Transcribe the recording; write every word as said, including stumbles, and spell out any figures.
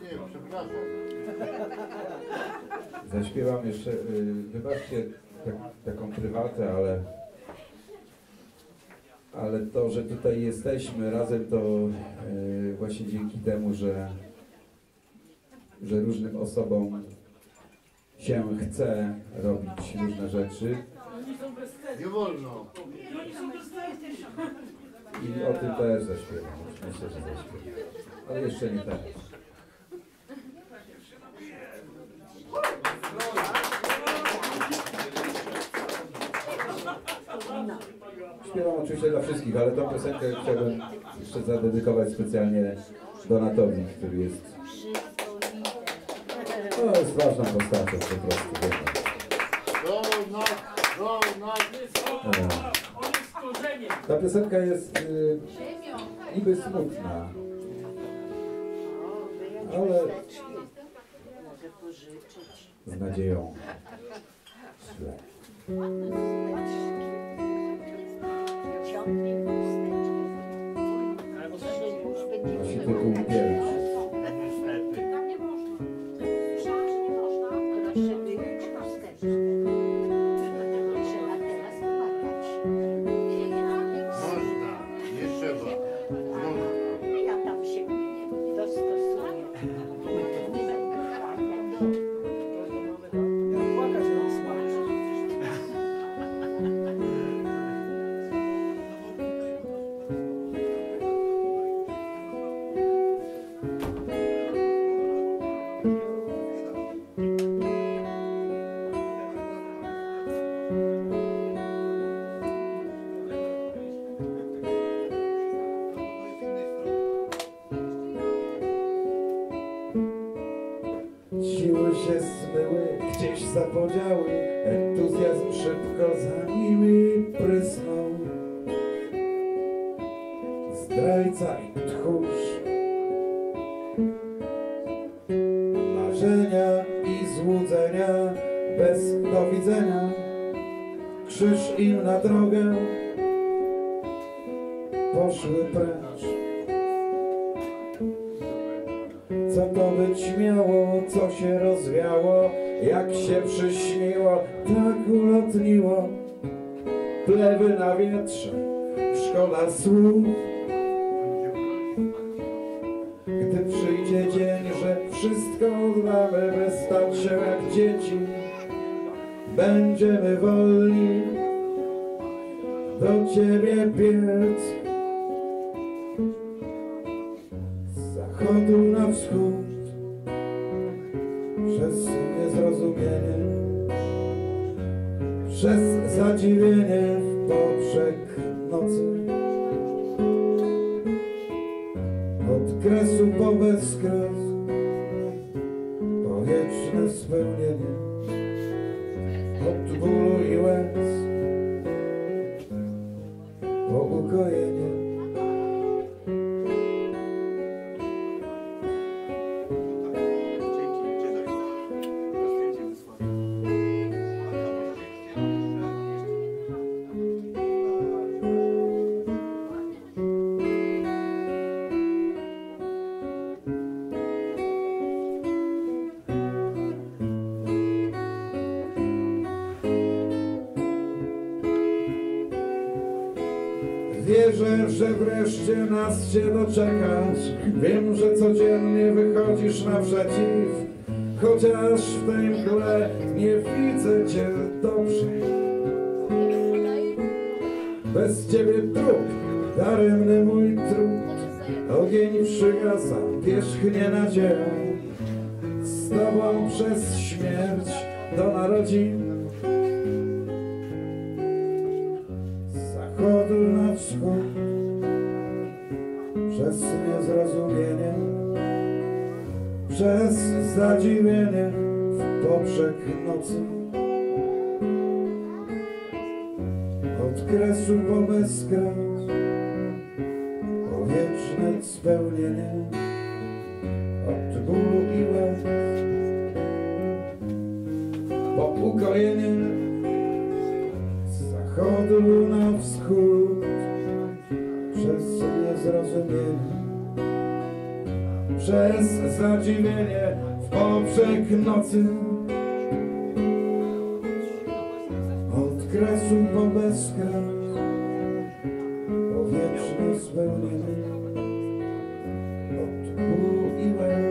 przepraszam. Zaśpiewam jeszcze, yy, wybaczcie tak, taką prywatę, ale, ale to, że tutaj jesteśmy razem, to yy, właśnie dzięki temu, że, że różnym osobom się chce robić różne rzeczy. Nie wolno. I o tym też zaśpiewam, myślę, że zaśpiewam. Ale jeszcze nie teraz. Śpiewam oczywiście dla wszystkich, ale tą piosenkę chciałbym jeszcze zadedykować specjalnie Donatowi, który jest, no, jest ważną postacią po prostu. Donat, Donat. Ta piosenka jest y, niby smutna, ale z nadzieją źle. Nosi tytuł pierwszy. Siły się zmyły, gdzieś zapodziały, entuzjazm szybko za nimi prysnął. Zdrajca i tchórz, marzenia i złudzenia bez do widzenia, krzyż im na drogę poszły precz. Co to być miało, co się rozwiało, jak się przyśniło, tak ulotniło. Plewy na wietrze, szkoda słów. Gdy przyjdzie dzień, że wszystko oddamy, by stać się jak dzieci, będziemy wolni do Ciebie biec. Z zachodu na wschód, przez niezrozumienie, przez zadziwienie w poprzek nocy, od kresu po bezkres, po wieczne spełnienie, od bólu i łez po ukojenie. Wierzę, że wreszcie nas się doczekasz. Wiem, że codziennie wychodzisz naprzeciw, chociaż w tej mgle nie widzę Cię dobrze. Bez Ciebie trup, daremny mój trud, ogień przygasa, pierzchnie nadzieją. Z Tobą przez śmierć do narodzin, z zachodu na wschód, przez niezrozumienie, przez zadziwienie w poprzek nocy, od kresu po bezkres, po wieczne spełnienie, od bólu i łez po ukojenie, z zachodu na wschód, przez niezrozumienie, przez zadziwienie w poprzek nocy. Od kresu po bezkres, po wieczne spełnienie, od ból i łez